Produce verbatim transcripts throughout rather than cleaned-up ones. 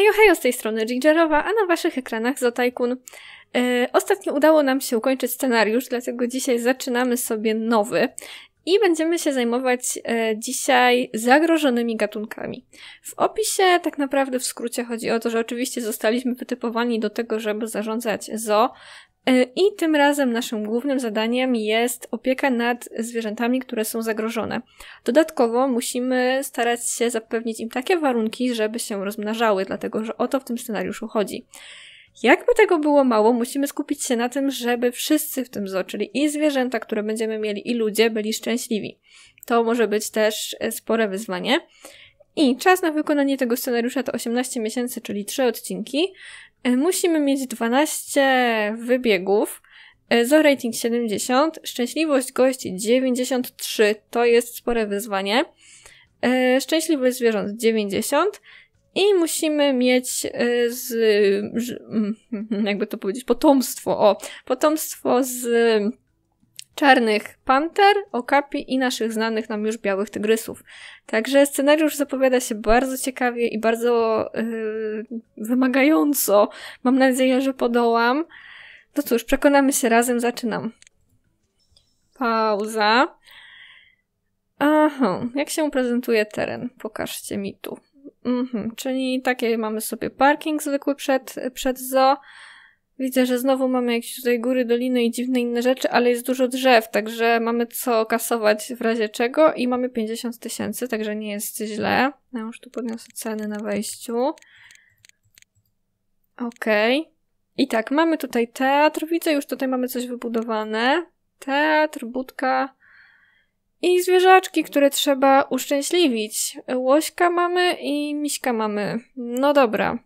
Hejo, hejo, z tej strony Gingerowa, a na waszych ekranach Zoo Tycoon. Yy, ostatnio udało nam się ukończyć scenariusz, dlatego dzisiaj zaczynamy sobie nowy i będziemy się zajmować yy, dzisiaj zagrożonymi gatunkami. W opisie tak naprawdę w skrócie chodzi o to, że oczywiście zostaliśmy wytypowani do tego, żeby zarządzać zoo, i tym razem naszym głównym zadaniem jest opieka nad zwierzętami, które są zagrożone. Dodatkowo musimy starać się zapewnić im takie warunki, żeby się rozmnażały, dlatego że o to w tym scenariuszu chodzi. Jakby tego było mało, musimy skupić się na tym, żeby wszyscy w tym zoo, czyli i zwierzęta, które będziemy mieli, i ludzie byli szczęśliwi. To może być też spore wyzwanie. I czas na wykonanie tego scenariusza to osiemnaście miesięcy, czyli trzy odcinki. Musimy mieć dwanaście wybiegów, zoo rating siedemdziesiąt, szczęśliwość gości dziewięćdziesiąt trzy, to jest spore wyzwanie, szczęśliwość zwierząt dziewięćdziesiąt i musimy mieć z, jakby to powiedzieć, potomstwo, o, potomstwo z czarnych panter, okapi i naszych znanych nam już białych tygrysów. Także scenariusz zapowiada się bardzo ciekawie i bardzo yy, wymagająco. Mam nadzieję, że podołam. No cóż, przekonamy się razem, zaczynam. Pauza. Aha, jak się prezentuje teren? Pokażcie mi tu. Mhm, czyli takie mamy sobie parking zwykły przed, przed zoo. Widzę, że znowu mamy jakieś tutaj góry, doliny i dziwne inne rzeczy, ale jest dużo drzew, także mamy co kasować w razie czego i mamy pięćdziesiąt tysięcy, także nie jest źle. Ja już tu podniosę ceny na wejściu. Okej. Okay. I tak, mamy tutaj teatr, widzę, już tutaj mamy coś wybudowane. Teatr, budka i zwierzaczki, które trzeba uszczęśliwić. Łośka mamy i miśka mamy. No dobra.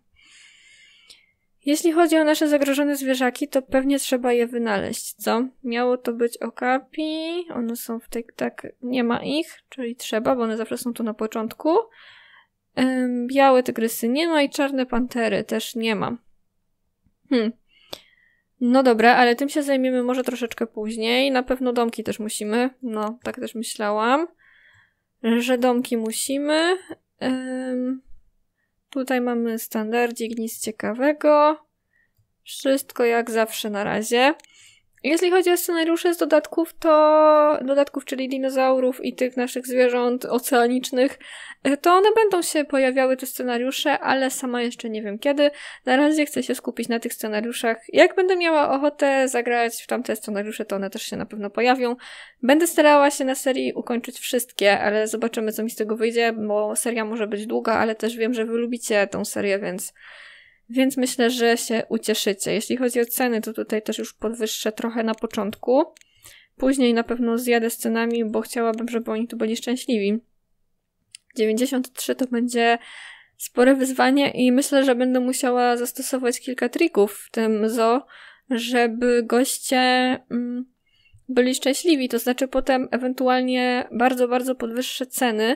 Jeśli chodzi o nasze zagrożone zwierzaki, to pewnie trzeba je wynaleźć, co? Miało to być okapi, one są w tej, tak, nie ma ich, czyli trzeba, bo one zawsze są tu na początku. Ym, białe tygrysy nie ma i czarne pantery też nie ma. Hmm. No dobra, ale tym się zajmiemy może troszeczkę później. Na pewno domki też musimy, no, tak też myślałam, że domki musimy. Ym... Tutaj mamy standardzik, nic ciekawego. Wszystko jak zawsze na razie. Jeśli chodzi o scenariusze z dodatków, to dodatków, czyli dinozaurów i tych naszych zwierząt oceanicznych, to one będą się pojawiały, te scenariusze, ale sama jeszcze nie wiem kiedy. Na razie chcę się skupić na tych scenariuszach. Jak będę miała ochotę zagrać w tamte scenariusze, to one też się na pewno pojawią. Będę starała się na serii ukończyć wszystkie, ale zobaczymy, co mi z tego wyjdzie, bo seria może być długa, ale też wiem, że wy lubicie tą serię, więc... Więc myślę, że się ucieszycie. Jeśli chodzi o ceny, to tutaj też już podwyższę trochę na początku. Później na pewno zjadę z cenami, bo chciałabym, żeby oni tu byli szczęśliwi. dziewięćdziesiąt trzy to będzie spore wyzwanie i myślę, że będę musiała zastosować kilka trików w tym zoo, żeby goście mm, byli szczęśliwi. To znaczy potem ewentualnie bardzo, bardzo podwyższę ceny,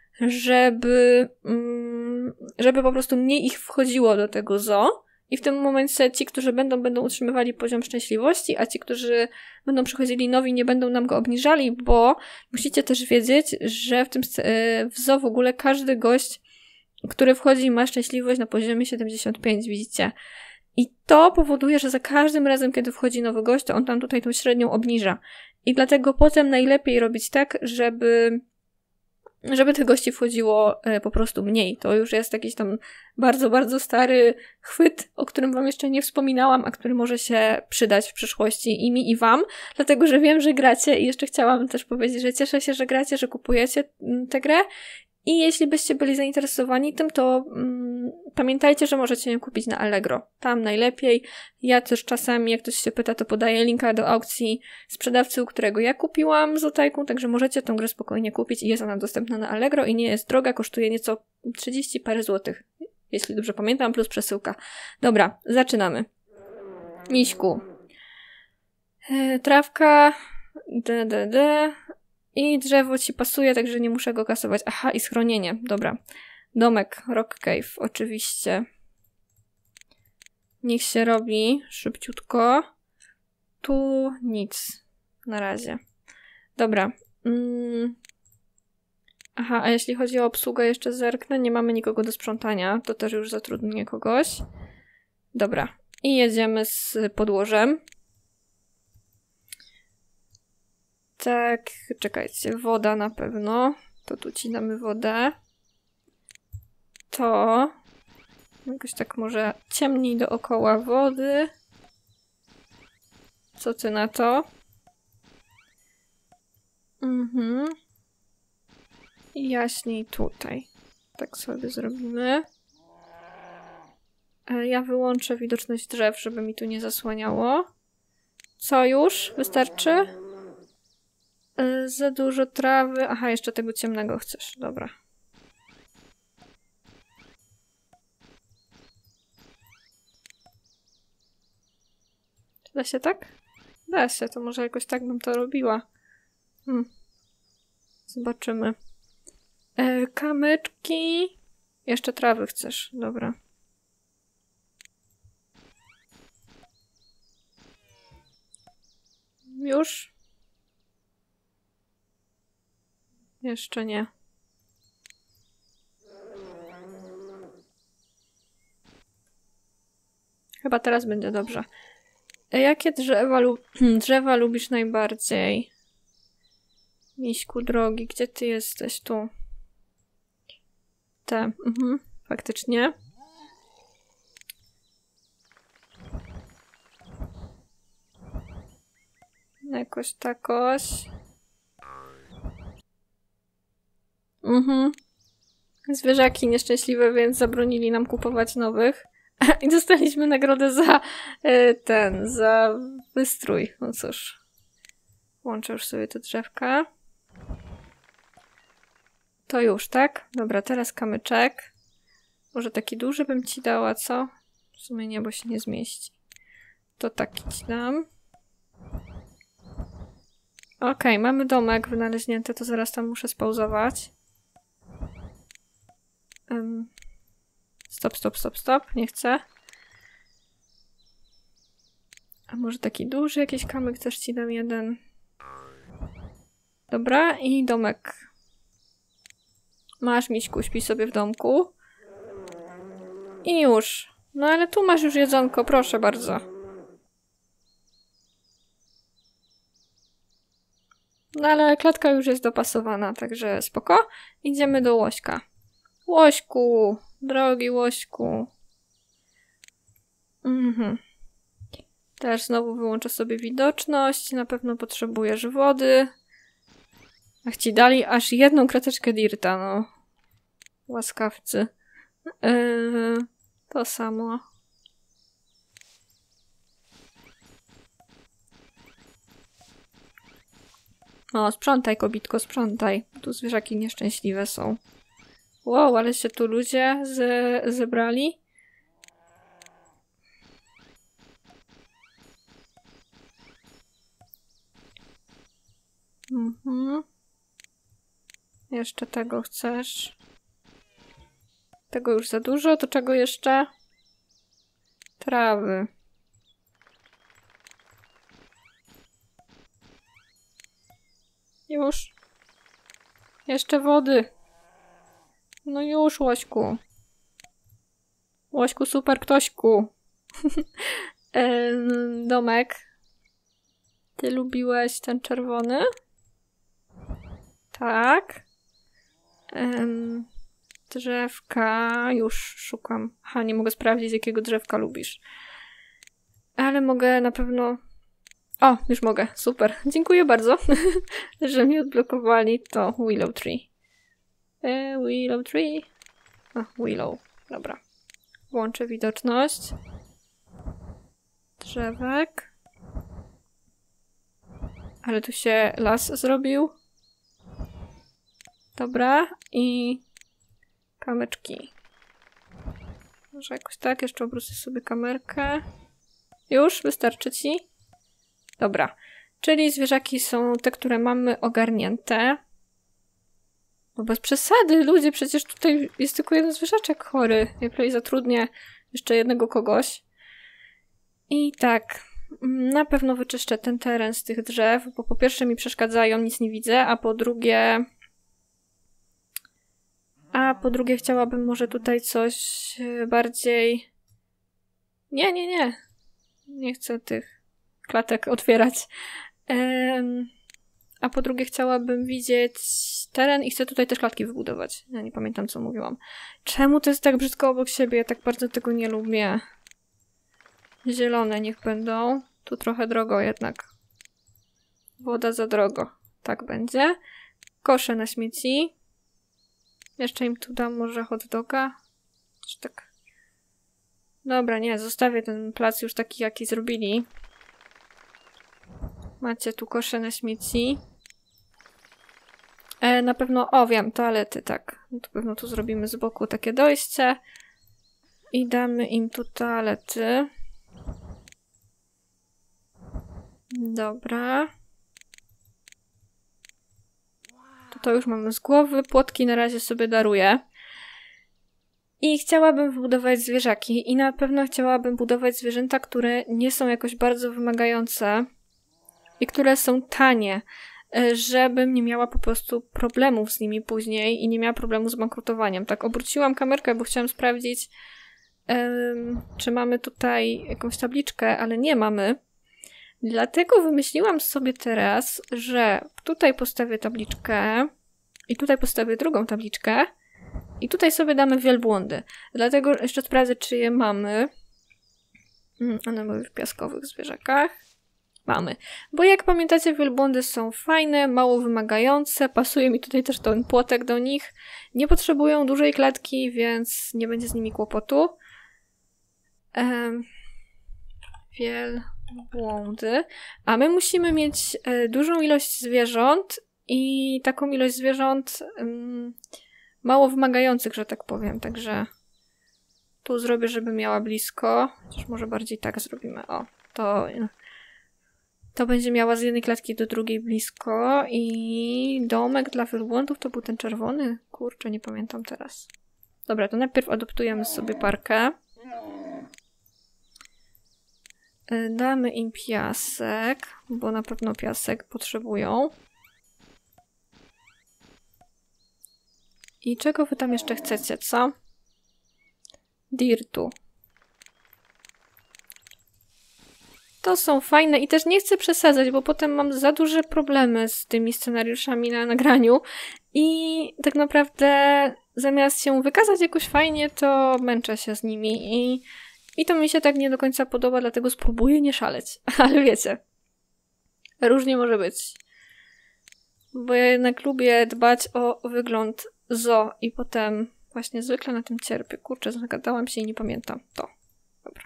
żeby, mm, żeby po prostu mniej ich wchodziło do tego zoo i w tym momencie ci, którzy będą, będą utrzymywali poziom szczęśliwości, a ci, którzy będą przychodzili nowi, nie będą nam go obniżali, bo musicie też wiedzieć, że w tym w zoo w ogóle każdy gość, który wchodzi, ma szczęśliwość na poziomie siedemdziesiąt pięć, widzicie? I to powoduje, że za każdym razem, kiedy wchodzi nowy gość, to on tam tutaj tą średnią obniża. I dlatego potem najlepiej robić tak, żeby żeby tych gości wchodziło e, po prostu mniej. To już jest jakiś tam bardzo, bardzo stary chwyt, o którym wam jeszcze nie wspominałam, a który może się przydać w przyszłości i mi, i wam, dlatego, że wiem, że gracie i jeszcze chciałam też powiedzieć, że cieszę się, że gracie, że kupujecie tę grę i jeśli byście byli zainteresowani tym, to mm, pamiętajcie, że możecie ją kupić na Allegro. Tam najlepiej. Ja też czasami, jak ktoś się pyta, to podaję linka do aukcji sprzedawcy, u którego ja kupiłam z Zoo Tycoon, także możecie tę grę spokojnie kupić i jest ona dostępna na Allegro i nie jest droga, kosztuje nieco trzydzieści parę złotych, jeśli dobrze pamiętam, plus przesyłka. Dobra, zaczynamy. Miśku. E, trawka. D, d, d. I drzewo ci pasuje, także nie muszę go kasować. Aha, i schronienie. Dobra. Domek, Rock Cave, oczywiście. Niech się robi szybciutko. Tu nic. Na razie. Dobra. Mm. Aha, a jeśli chodzi o obsługę, jeszcze zerknę. Nie mamy nikogo do sprzątania. To też już zatrudnię kogoś. Dobra. I jedziemy z podłożem. Tak, czekajcie. Woda na pewno. To tu ci damy wodę. To... Jakoś tak może ciemniej dookoła wody. Co ty na to? Mhm. I jaśniej tutaj. Tak sobie zrobimy. Ja wyłączę widoczność drzew, żeby mi tu nie zasłaniało. Co już? Wystarczy? Yy, za dużo trawy. Aha, jeszcze tego ciemnego chcesz. Dobra. Da się tak? Da się, to może jakoś tak bym to robiła. Hmm. Zobaczymy. Yy, kamyczki. Jeszcze trawy chcesz. Dobra. Już? Jeszcze nie. Chyba teraz będzie dobrze. Jakie drzewa, lu drzewa lubisz najbardziej? Miśku drogi, gdzie ty jesteś? Tu. Te. Mhm, faktycznie. Jakoś takoś. Mhm. Zwierzaki nieszczęśliwe, więc zabronili nam kupować nowych. I dostaliśmy nagrodę za y, ten, za wystrój. No cóż. Łączę już sobie te drzewka. To już, tak? Dobra, teraz kamyczek. Może taki duży bym ci dała, co? W sumie nie, bo się nie zmieści. To taki ci dam. Okej, okay, mamy domek wynaleźnięty, to zaraz tam muszę spauzować. Um, stop, stop, stop, stop. Nie chcę. A może taki duży jakiś kamyk też ci dam jeden. Dobra, i domek. Masz, miśku, śpi sobie w domku. I już. No ale tu masz już jedzonko, proszę bardzo. No ale klatka już jest dopasowana, także spoko. Idziemy do Łośka. Łośku, drogi Łośku. Mhm. Teraz znowu wyłączę sobie widoczność. Na pewno potrzebujesz wody. Ach, ci dali aż jedną krateczkę dirta, no. Łaskawcy. Yy, to samo. O, sprzątaj, kobitko, sprzątaj. Tu zwierzaki nieszczęśliwe są. Wow, ale się tu ludzie ze zebrali. Mhm. Jeszcze tego chcesz. Tego już za dużo, to czego jeszcze? Trawy. Już. Jeszcze wody. No już, Łośku. Łośku, super ktośku. Domek. Ty lubiłeś ten czerwony? Tak. Ym, drzewka. Już szukam. Aha, nie mogę sprawdzić, jakiego drzewka lubisz. Ale mogę na pewno... O, już mogę. Super. Dziękuję bardzo, że mi odblokowali to Willow Tree. E, Willow Tree. A, Willow. Dobra. Włączę widoczność. Drzewek. Ale tu się las zrobił. Dobra. I kamyczki. Może jakoś tak. Jeszcze obrócę sobie kamerkę. Już? Wystarczy ci? Dobra. Czyli zwierzaki są te, które mamy ogarnięte. No bez przesady, ludzie, przecież tutaj jest tylko jeden zwierzaczek chory. Ja prawie zatrudnię jeszcze jednego kogoś. I tak, na pewno wyczyszczę ten teren z tych drzew, bo po pierwsze mi przeszkadzają, nic nie widzę, a po drugie A po drugie chciałabym może tutaj coś bardziej... Nie, nie, nie. Nie chcę tych klatek otwierać. Um, a po drugie chciałabym widzieć teren i chcę tutaj też klatki wybudować. Ja nie pamiętam, co mówiłam. Czemu to jest tak brzydko obok siebie? Ja tak bardzo tego nie lubię. Zielone niech będą. Tu trochę drogo jednak. Woda za drogo. Tak będzie. Kosze na śmieci. Jeszcze im tu dam może hot doga. Czy tak... Dobra, nie, zostawię ten plac już taki, jaki zrobili. Macie tu kosze na śmieci. E, na pewno, o wiem, toalety, tak. Na pewno tu zrobimy z boku takie dojście. I damy im tu toalety. Dobra. To, to już mamy z głowy. Płotki na razie sobie daruję. I chciałabym wybudować zwierzaki. I na pewno chciałabym budować zwierzęta, które nie są jakoś bardzo wymagające. I które są tanie. Żebym nie miała po prostu problemów z nimi później. I nie miała problemu z bankrutowaniem. Tak, obróciłam kamerkę, bo chciałam sprawdzić, um, czy mamy tutaj jakąś tabliczkę, ale nie mamy. Dlatego wymyśliłam sobie teraz, że tutaj postawię tabliczkę i tutaj postawię drugą tabliczkę i tutaj sobie damy wielbłądy. Dlatego jeszcze sprawdzę, czy je mamy. Hmm, one były w piaskowych zwierzakach. Mamy. Bo jak pamiętacie, wielbłądy są fajne, mało wymagające. Pasuje mi tutaj też ten płotek do nich. Nie potrzebują dużej klatki, więc nie będzie z nimi kłopotu. Um, wiel... Błądy. A my musimy mieć e, dużą ilość zwierząt i taką ilość zwierząt um, mało wymagających, że tak powiem. Także tu zrobię, żeby miała blisko. Chociaż może bardziej tak zrobimy. O, to, to będzie miała z jednej klatki do drugiej blisko i domek dla wielbłądów to był ten czerwony? Kurczę, nie pamiętam teraz. Dobra, to najpierw adoptujemy sobie parkę. Damy im piasek, bo na pewno piasek potrzebują. I czego wy tam jeszcze chcecie, co? Dirtu. To są fajne i też nie chcę przesadzać, bo potem mam za duże problemy z tymi scenariuszami na nagraniu i tak naprawdę zamiast się wykazać jakoś fajnie, to męczę się z nimi i I to mi się tak nie do końca podoba, dlatego spróbuję nie szaleć. Ale wiecie, różnie może być. Bo ja jednak lubię dbać o wygląd zo i potem właśnie zwykle na tym cierpię. Kurczę, zagadałam się i nie pamiętam. To. Dobra.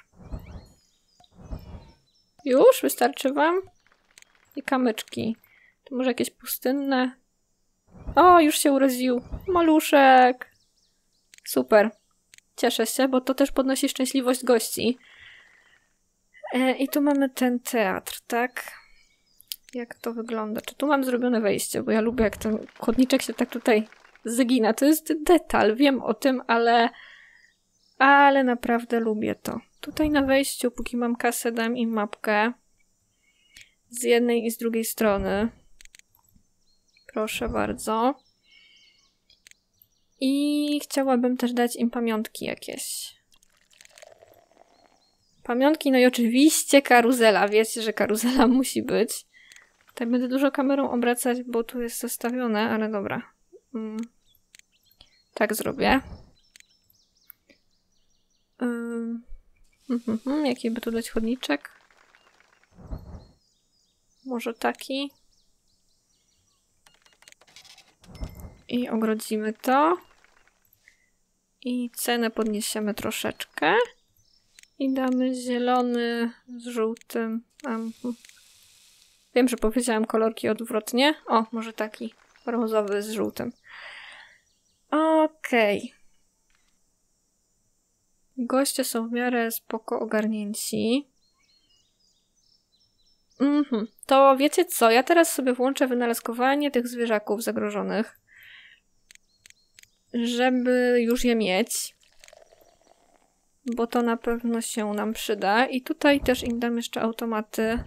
Już? Wystarczy wam? I kamyczki. To może jakieś pustynne? O, już się urodził. Maluszek. Super. Cieszę się, bo to też podnosi szczęśliwość gości. E, I tu mamy ten teatr, tak? Jak to wygląda? Czy tu mam zrobione wejście? Bo ja lubię, jak ten chodniczek się tak tutaj zgina. To jest detal, wiem o tym, ale ale naprawdę lubię to. Tutaj na wejściu, póki mam kasę, dam im mapkę. Z jednej i z drugiej strony. Proszę bardzo. I chciałabym też dać im pamiątki jakieś. Pamiątki, no i oczywiście karuzela. Wiecie, że karuzela musi być. Tutaj będę dużo kamerą obracać, bo tu jest zostawione, ale dobra. Mm. Tak zrobię. Um. Hmm, hmm, jaki by tu dać chodniczek? Może taki. I ogrodzimy to. I cenę podniesiemy troszeczkę. I damy zielony z żółtym. Um, wiem, że powiedziałam kolorki odwrotnie. O, może taki brązowy z żółtym. Okej. Okay. Goście są w miarę spoko ogarnięci. Mhm. To wiecie co? Ja teraz sobie włączę wynalazkowanie tych zwierzaków zagrożonych. Żeby już je mieć. Bo to na pewno się nam przyda. I tutaj też im dam jeszcze automaty.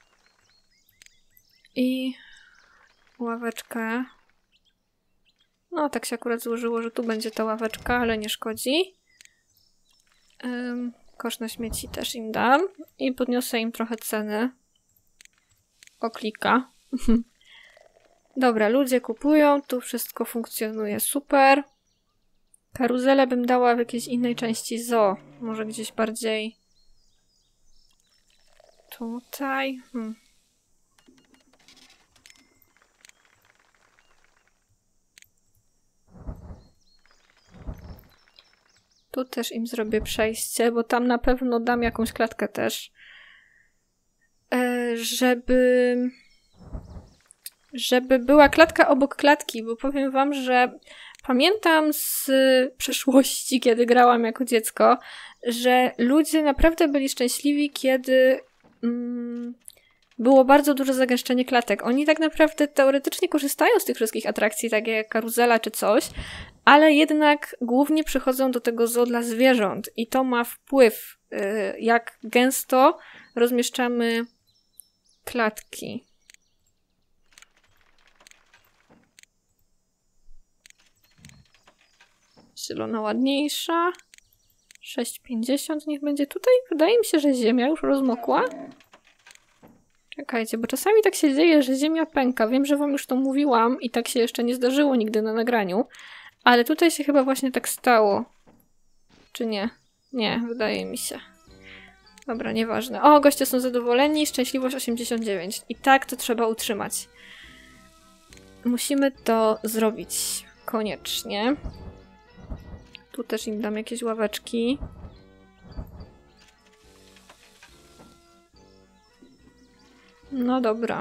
I ławeczkę. No, tak się akurat złożyło, że tu będzie ta ławeczka, ale nie szkodzi. Um, kosz na śmieci też im dam. I podniosę im trochę ceny. O klika. Dobra, ludzie kupują, tu wszystko funkcjonuje super. Karuzelę bym dała w jakiejś innej części zoo. Może gdzieś bardziej tutaj. Hmm. Tu też im zrobię przejście, bo tam na pewno dam jakąś klatkę też. E, żeby... Żeby była klatka obok klatki, bo powiem wam, że pamiętam z przeszłości, kiedy grałam jako dziecko, że ludzie naprawdę byli szczęśliwi, kiedy mm, było bardzo duże zagęszczenie klatek. Oni tak naprawdę teoretycznie korzystają z tych wszystkich atrakcji, takie jak karuzela czy coś, ale jednak głównie przychodzą do tego zoo dla zwierząt i to ma wpływ, yy, jak gęsto rozmieszczamy klatki. Zielona ładniejsza. sześć pięćdziesiąt niech będzie tutaj. Wydaje mi się, że ziemia już rozmokła. Czekajcie, bo czasami tak się dzieje, że ziemia pęka. Wiem, że wam już to mówiłam i tak się jeszcze nie zdarzyło nigdy na nagraniu. Ale tutaj się chyba właśnie tak stało. Czy nie? Nie, wydaje mi się. Dobra, nieważne. O, goście są zadowoleni. Szczęśliwość osiemdziesiąt dziewięć. I tak to trzeba utrzymać. Musimy to zrobić. Koniecznie. Tu też im dam jakieś ławeczki. No dobra.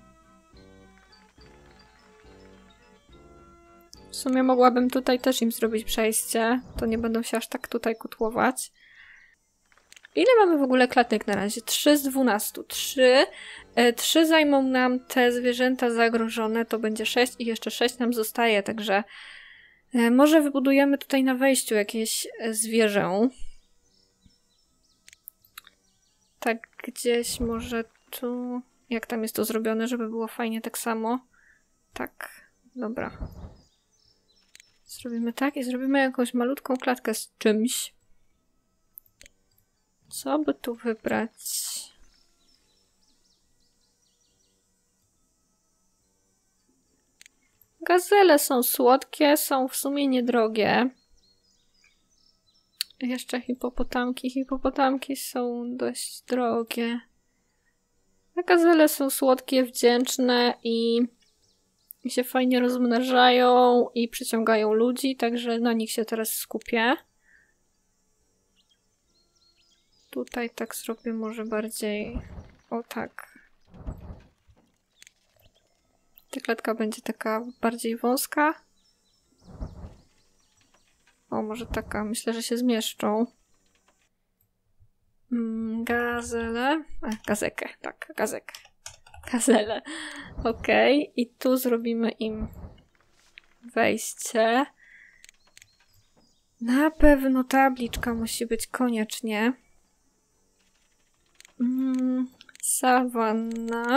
W sumie mogłabym tutaj też im zrobić przejście. To nie będą się aż tak tutaj kutłować. Ile mamy w ogóle klatek na razie? trzy z dwunastu. trzy. trzy zajmą nam te zwierzęta zagrożone. To będzie sześć i jeszcze sześć nam zostaje, także może wybudujemy tutaj na wejściu jakieś zwierzę. Tak gdzieś może tu... Jak tam jest to zrobione, żeby było fajnie tak samo? Tak, dobra. Zrobimy tak i zrobimy jakąś malutką klatkę z czymś. Co by tu wybrać? Gazele są słodkie, są w sumie niedrogie. Jeszcze hipopotamki. Hipopotamki są dość drogie. A gazele są słodkie, wdzięczne i, i się fajnie rozmnażają i przyciągają ludzi, także na nich się teraz skupię. Tutaj tak zrobię może bardziej... O tak. Ta klatka będzie taka bardziej wąska. O, może taka. Myślę, że się zmieszczą. Mm, gazele. A, gazekę. Tak, gazekę. Gazele. Okej. Okay. I tu zrobimy im wejście. Na pewno tabliczka musi być koniecznie. Mm, sawanna.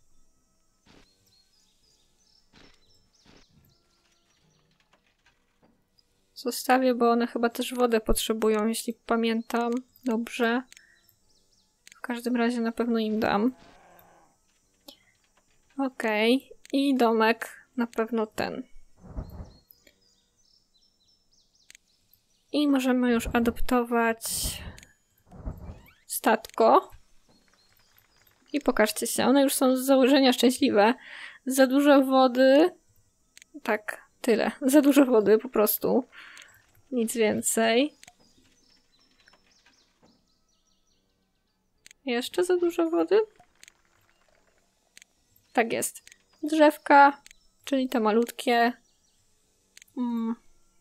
Zostawię, bo one chyba też wodę potrzebują, jeśli pamiętam dobrze. W każdym razie na pewno im dam. Okej. Okay. I domek na pewno ten. I możemy już adoptować statko. I pokażcie się, one już są z założenia szczęśliwe. Za dużo wody. Tak, tyle. Za dużo wody po prostu. Nic więcej. Jeszcze za dużo wody? Tak jest. Drzewka, czyli te malutkie. Mm.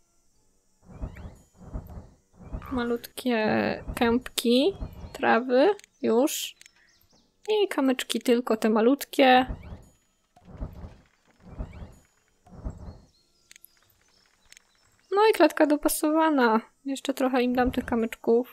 Malutkie kępki trawy. Już. I kamyczki tylko te malutkie. No i klatka dopasowana. Jeszcze trochę im dam tych kamyczków.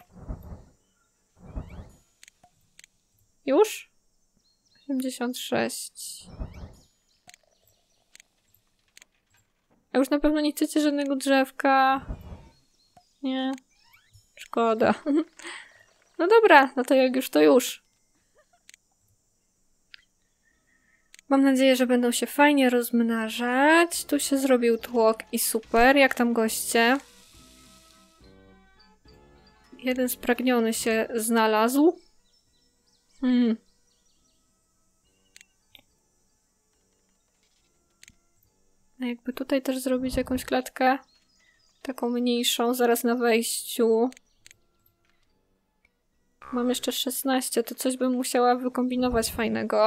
Już? osiemdziesiąt sześć. A już na pewno nie chcecie żadnego drzewka. Nie. Szkoda. No dobra, no to jak już, to już. Mam nadzieję, że będą się fajnie rozmnażać. Tu się zrobił tłok i super. Jak tam goście? Jeden spragniony się znalazł. Hmm. A jakby tutaj też zrobić jakąś klatkę taką mniejszą, zaraz na wejściu. Mam jeszcze szesnaście, to coś bym musiała wykombinować fajnego.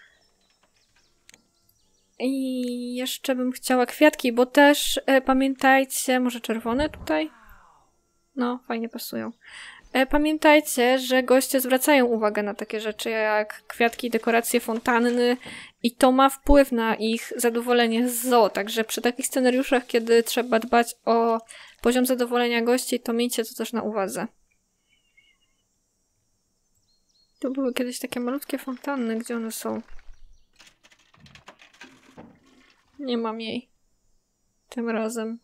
I jeszcze bym chciała kwiatki, bo też e, pamiętajcie, może czerwone tutaj? No, fajnie pasują. E, pamiętajcie, że goście zwracają uwagę na takie rzeczy jak kwiatki, dekoracje, fontanny i to ma wpływ na ich zadowolenie z zoo. Także przy takich scenariuszach, kiedy trzeba dbać o poziom zadowolenia gości, to miejcie to też na uwadze. Tu były kiedyś takie malutkie fontanny, gdzie one są? Nie mam jej. Tym razem.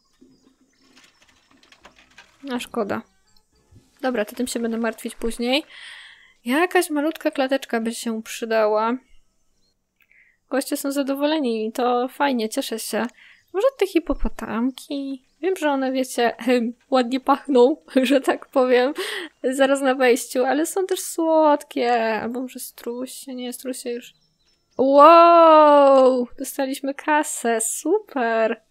A szkoda. Dobra, to tym się będę martwić później. Jakaś malutka klateczka by się przydała. Goście są zadowoleni i to fajnie, cieszę się. Może te hipopotamki? Wiem, że one, wiecie, ładnie pachną, że tak powiem, zaraz na wejściu, ale są też słodkie. Albo może strusie? Nie, strusie już. Wow! Dostaliśmy kasę, super!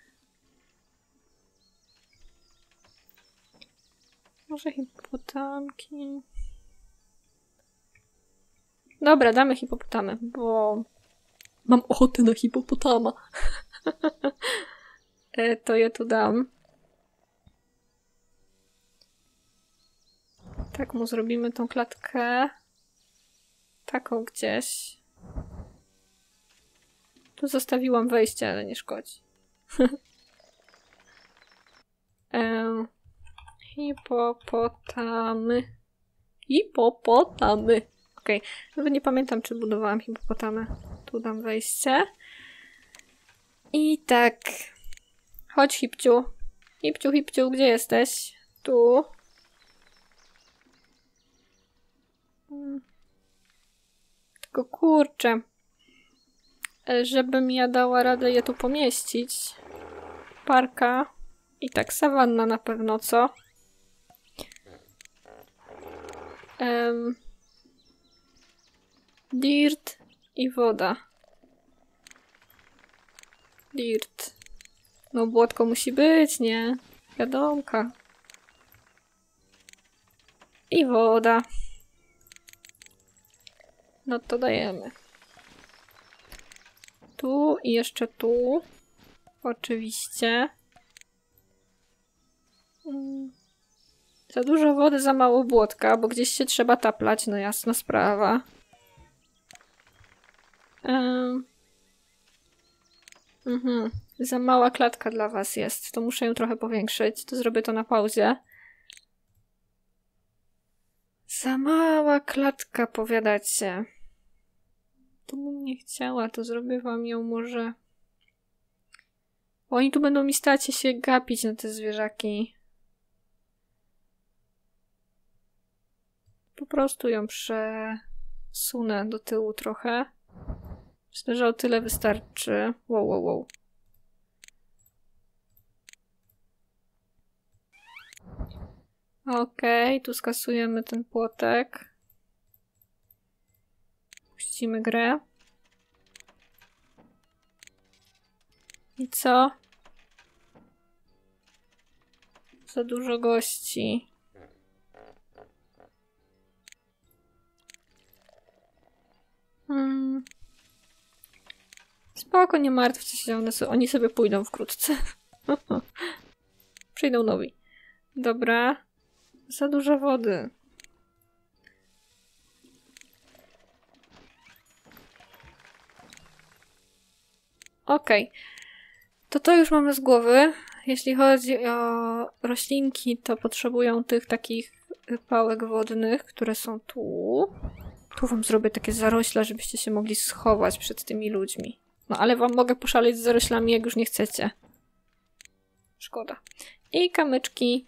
Może hipopotamki. Dobra, damy hipopotamy, bo mam ochotę na hipopotama. e, to je tu dam. Tak mu zrobimy tą klatkę. Taką gdzieś. Tu zostawiłam wejście, ale nie szkodzi. e, Hipopotamy. Hipopotamy. Okej, okay. Nawet nie pamiętam, czy budowałam hipopotamy. Tu dam wejście. I tak. Chodź, Hipciu. Hipciu, Hipciu, gdzie jesteś? Tu. Hmm. Tylko kurczę. Żebym ja dała radę je tu pomieścić. Parka. I tak, sawanna na pewno, co? Um, dirt i woda. Dirt. No błotko musi być, nie? Wiadomka. I woda. No to dajemy. Tu i jeszcze tu. Oczywiście. Hmm. Za dużo wody, za mało błotka, bo gdzieś się trzeba taplać, no jasna sprawa. Um. Mhm. Za mała klatka dla was jest, to muszę ją trochę powiększyć, to zrobię to na pauzie. Za mała klatka, powiadacie. Tu bym nie chciała, to zrobię wam ją może... Oni tu będą mi stać i się gapić na te zwierzaki. Po prostu ją przesunę do tyłu trochę. Myślę, że o tyle wystarczy. Wow, wow, wow. Okej, okay, tu skasujemy ten płotek. Puścimy grę. I co? Za dużo gości. Hmm. Spoko, nie martwcie się, one so oni sobie pójdą wkrótce. Przyjdą nowi. Dobra. Za dużo wody. Okej. Okay. To to już mamy z głowy. Jeśli chodzi o roślinki, to potrzebują tych takich pałek wodnych, które są tu. Tu wam zrobię takie zarośla, żebyście się mogli schować przed tymi ludźmi. No ale wam mogę poszaleć z zaroślami, jak już nie chcecie. szkoda. I kamyczki.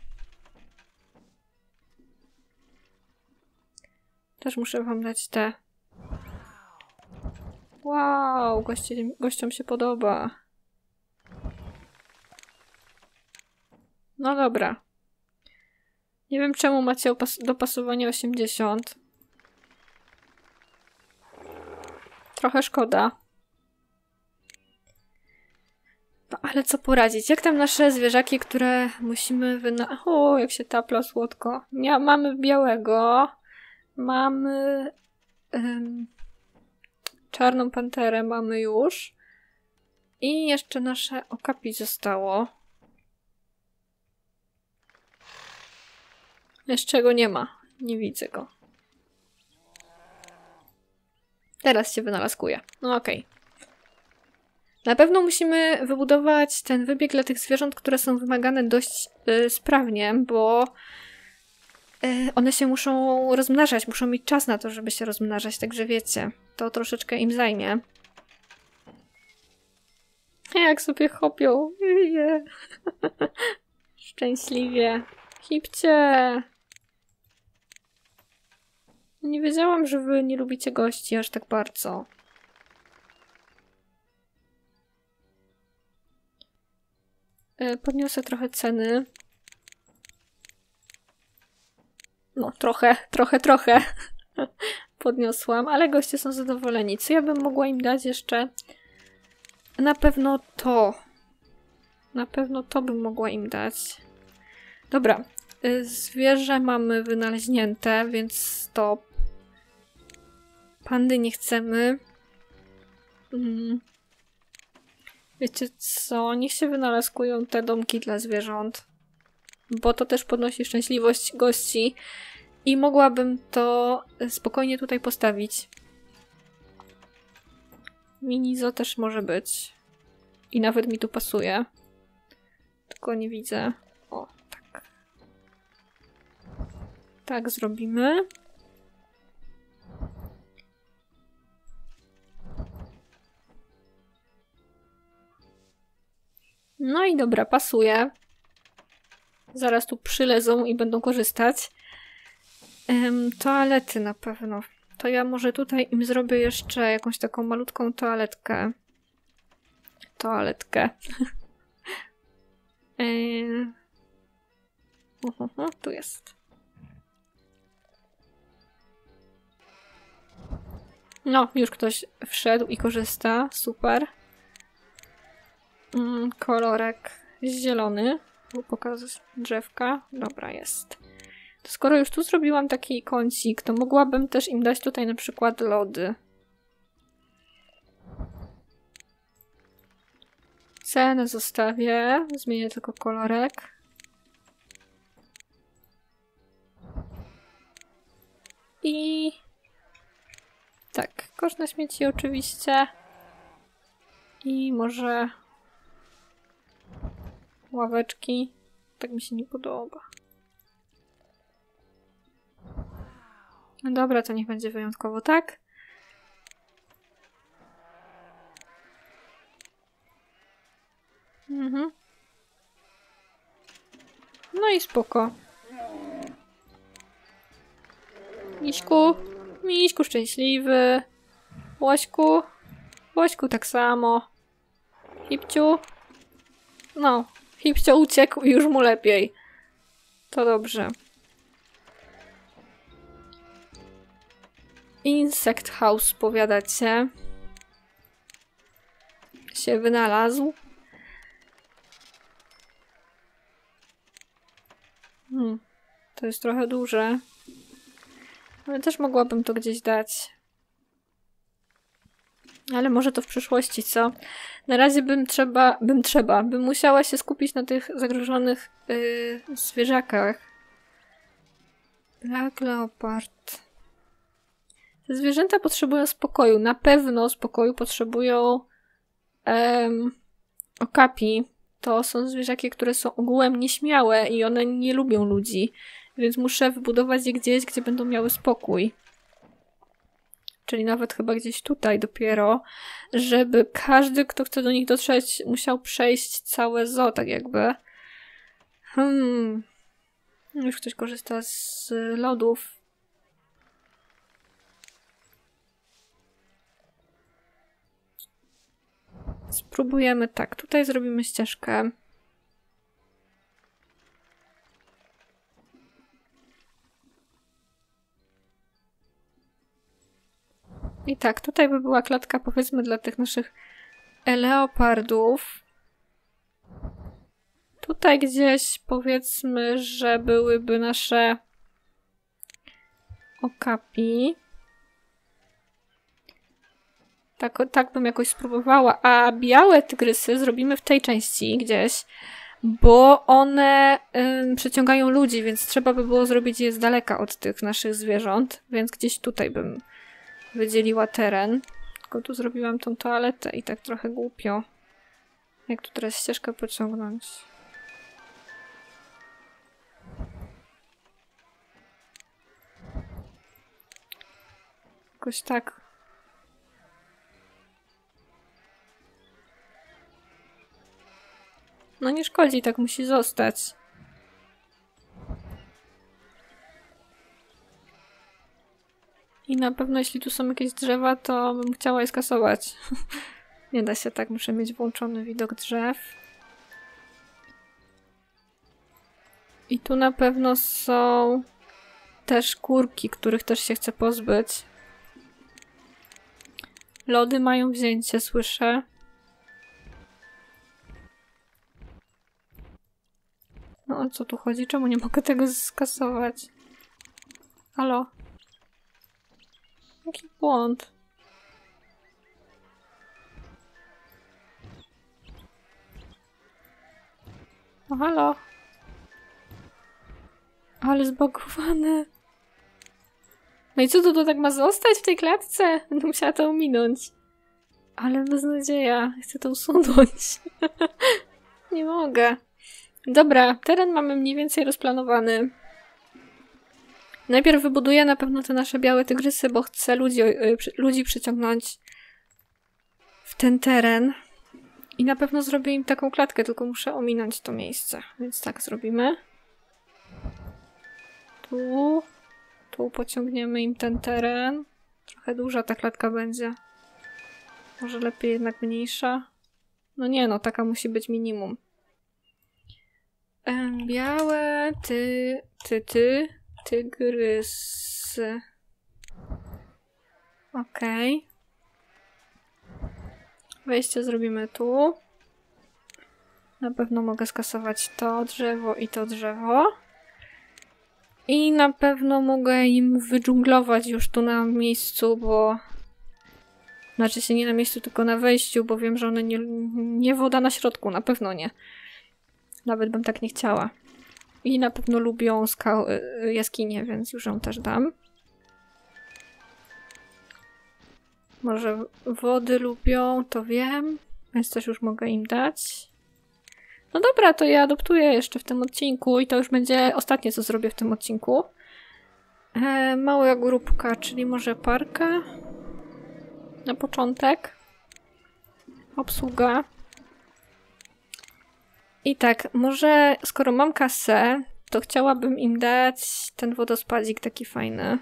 Też muszę wam dać te. Wow, goście, gościom się podoba. No dobra. Nie wiem, czemu macie dopasowanie osiemdziesiąt. Trochę szkoda. No, ale co poradzić? Jak tam nasze zwierzaki, które musimy wyna... O, jak się tapla słodko. Mia mamy białego. Mamy... Um, czarną panterę mamy już. I jeszcze nasze okapi zostało. Jeszcze go nie ma. Nie widzę go. Teraz się wynalazkuje. No okej. Okay. Na pewno musimy wybudować ten wybieg dla tych zwierząt, które są wymagane dość yy, sprawnie, bo yy, one się muszą rozmnażać, muszą mieć czas na to, żeby się rozmnażać, także wiecie, to troszeczkę im zajmie. Jak sobie chopią. Yeah. Szczęśliwie. Hipcie. Nie wiedziałam, że wy nie lubicie gości aż tak bardzo. Podniosę trochę ceny. No, trochę, trochę, trochę podniosłam, ale goście są zadowoleni. Co ja bym mogła im dać jeszcze? Na pewno to. Na pewno to bym mogła im dać. Dobra. Zwierzę mamy wynaleźnięte, więc stop. Pandy nie chcemy. Hmm. Wiecie co? Niech się wynalazkują te domki dla zwierząt. Bo to też podnosi szczęśliwość gości. I mogłabym to spokojnie tutaj postawić. Minizo też może być. I nawet mi tu pasuje. Tylko nie widzę. O, tak. Tak zrobimy. No i dobra, pasuje. Zaraz tu przylezą i będą korzystać. Ym, toalety na pewno. To ja może tutaj im zrobię jeszcze jakąś taką malutką toaletkę. Toaletkę. yy. uh, uh, uh, tu jest. No, już ktoś wszedł i korzysta. Super. Mm, kolorek zielony. Pokazać drzewka. Dobra, jest. To skoro już tu zrobiłam taki kącik, to mogłabym też im dać tutaj na przykład lody. Cenę zostawię. Zmienię tylko kolorek. I... tak, kosz na śmieci oczywiście. I może... ławeczki. Tak mi się nie podoba. No dobra, to niech będzie wyjątkowo tak. Mhm. No i spoko. Miśku. Miśku szczęśliwy. Łośku. Łośku tak samo. Hipciu. No. Hipcio uciekł i już mu lepiej. To dobrze. Insect House, powiadacie. Się wynalazł. Hmm. To jest trochę duże. Ale też mogłabym to gdzieś dać. Ale może to w przyszłości, co? Na razie bym trzeba, bym trzeba, bym musiała się skupić na tych zagrożonych yy, zwierzakach. Black Leopard. Te zwierzęta potrzebują spokoju. Na pewno spokoju potrzebują um, okapi. To są zwierzaki, które są ogółem nieśmiałe i one nie lubią ludzi. Więc muszę wybudować je gdzieś, gdzie będą miały spokój. Czyli nawet chyba gdzieś tutaj dopiero, żeby każdy, kto chce do nich dotrzeć, musiał przejść całe zoo, tak jakby. Hmm. Już ktoś korzysta z lodów. Spróbujemy tak. Tutaj zrobimy ścieżkę. I tak, tutaj by była klatka, powiedzmy, dla tych naszych leopardów. Tutaj gdzieś, powiedzmy, że byłyby nasze okapi. Tak, tak bym jakoś spróbowała. A białe tygrysy zrobimy w tej części gdzieś, bo one ym, przyciągają ludzi, więc trzeba by było zrobić je z daleka od tych naszych zwierząt, więc gdzieś tutaj bym wydzieliła teren. Tylko tu zrobiłam tą toaletę i tak trochę głupio. Jak tu teraz ścieżkę pociągnąć? Jakoś tak. No nie szkodzi, tak musi zostać. I na pewno jeśli tu są jakieś drzewa, to bym chciała je skasować. Nie da się tak, muszę mieć włączony widok drzew. I tu na pewno są też kurki, których też się chcę pozbyć. Lody mają wzięcie, słyszę. No o co tu chodzi? Czemu nie mogę tego skasować? Halo? Jaki błąd? O, halo? Ale zbagowane. No i co to, to tak ma zostać w tej klatce? Będę musiała to ominąć. Ale beznadzieja. Chcę to usunąć. Nie mogę. Dobra, teren mamy mniej więcej rozplanowany. Najpierw wybuduję na pewno te nasze białe tygrysy, bo chcę ludzi, ludzi przyciągnąć w ten teren. I na pewno zrobię im taką klatkę, tylko muszę ominąć to miejsce. Więc tak zrobimy. Tu. Tu pociągniemy im ten teren. Trochę duża ta klatka będzie. Może lepiej jednak mniejsza. No nie no, taka musi być minimum. Białe ty, ty, ty, tygrysy. Okej. Okay. Wejście zrobimy tu. Na pewno mogę skasować to drzewo i to drzewo. I na pewno mogę im wydżunglować już tu na miejscu, bo... Znaczy się nie na miejscu, tylko na wejściu, bo wiem, że one nie... Nie woda na środku, na pewno nie. Nawet bym tak nie chciała. I na pewno lubią skał... jaskinie, więc już ją też dam. Może wody lubią, to wiem. Więc też już mogę im dać. No dobra, to ja adoptuję jeszcze w tym odcinku i to już będzie ostatnie, co zrobię w tym odcinku. E, mała grupka, czyli może parka. Na początek. Obsługa. I tak, może skoro mam kasę, to chciałabym im dać ten wodospadzik taki fajny.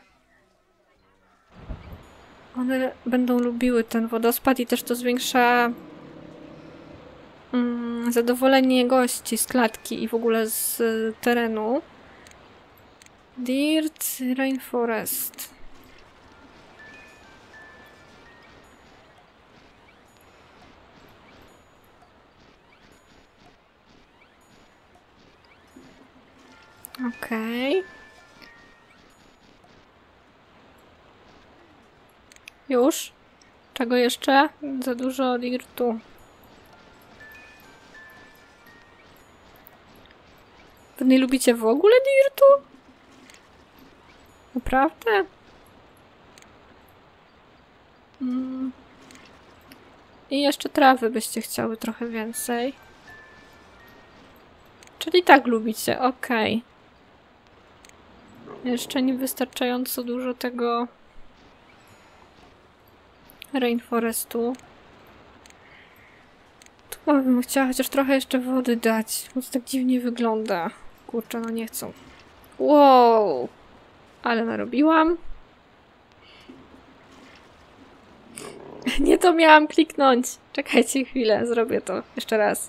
One będą lubiły ten wodospad i też to zwiększa mm, zadowolenie gości z klatki i w ogóle z terenu. Dirt Rainforest. Okej. Okay. Już? Czego jeszcze? Za dużo dirtu. Wy nie lubicie w ogóle dirtu? Naprawdę? Mm. I jeszcze trawy byście chciały trochę więcej. Czyli tak lubicie, okej. Okay. Jeszcze nie wystarczająco dużo tego Rainforestu. Tu O, bym chciała chociaż trochę jeszcze wody dać, bo to tak dziwnie wygląda. Kurczę, no nie chcą. Wow! Ale narobiłam. Nie to miałam kliknąć. Czekajcie chwilę, zrobię to jeszcze raz.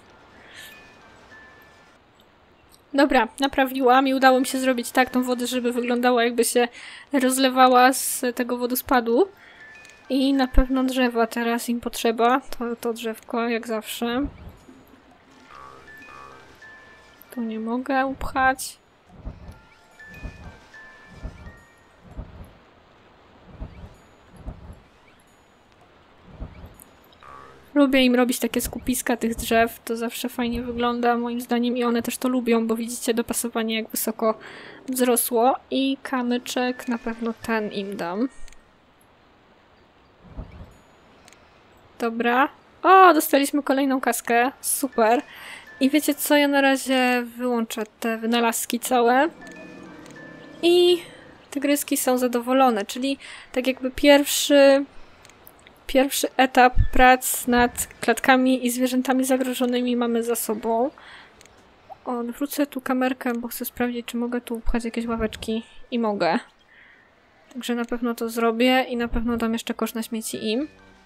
Dobra, naprawiłam i udało mi się zrobić tak tą wodę, żeby wyglądała jakby się rozlewała z tego wodospadu. I na pewno drzewa teraz im potrzeba. To, to drzewko, jak zawsze. Tu nie mogę upchać. Lubię im robić takie skupiska tych drzew, to zawsze fajnie wygląda moim zdaniem i one też to lubią, bo widzicie dopasowanie jak wysoko wzrosło i kamyczek na pewno ten im dam. Dobra. O, dostaliśmy kolejną kaskę, super. I wiecie co, ja na razie wyłączę te wynalazki całe i tygryski są zadowolone, czyli tak jakby pierwszy... Pierwszy etap prac nad klatkami i zwierzętami zagrożonymi mamy za sobą. Odwrócę tu kamerkę, bo chcę sprawdzić, czy mogę tu upchać jakieś ławeczki. I mogę. Także na pewno to zrobię i na pewno dam jeszcze kosz na śmieci im.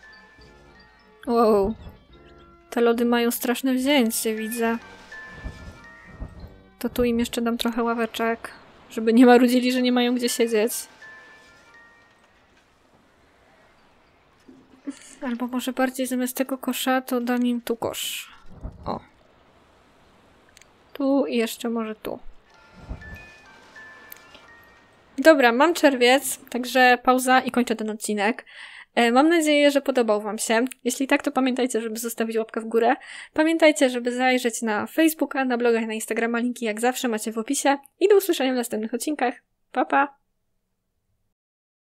Wow. Te lody mają straszne wzięcie, widzę. To tu im jeszcze dam trochę ławeczek, żeby nie marudzili, że nie mają gdzie siedzieć. Albo może bardziej zamiast tego kosza, to dam im tu kosz. O. Tu i jeszcze może tu. Dobra, mam czerwiec, także pauza i kończę ten odcinek. Mam nadzieję, że podobał wam się. Jeśli tak, to pamiętajcie, żeby zostawić łapkę w górę. Pamiętajcie, żeby zajrzeć na Facebooka, na bloga i na Instagrama. Linki jak zawsze macie w opisie. I do usłyszenia w następnych odcinkach. Pa, pa!